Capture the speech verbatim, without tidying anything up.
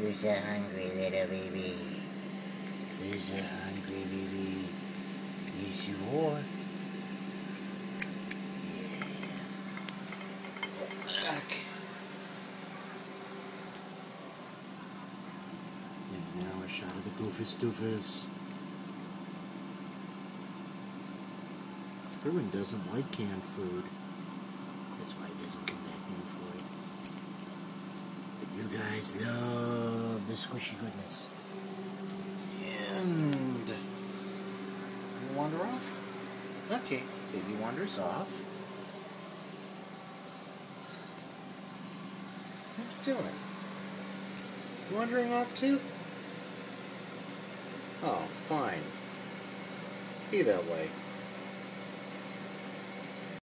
Who's a hungry little baby? Who's a hungry baby? Yes, you are. Yeah. Okay. And now a shot of the Goofus Doofus. Erwin doesn't like canned food. That's why he doesn't come back in for it. But you guys love the squishy goodness. And you wander off? Okay, baby wanders off. What you doing? You wandering off too? Oh, fine. Be that way.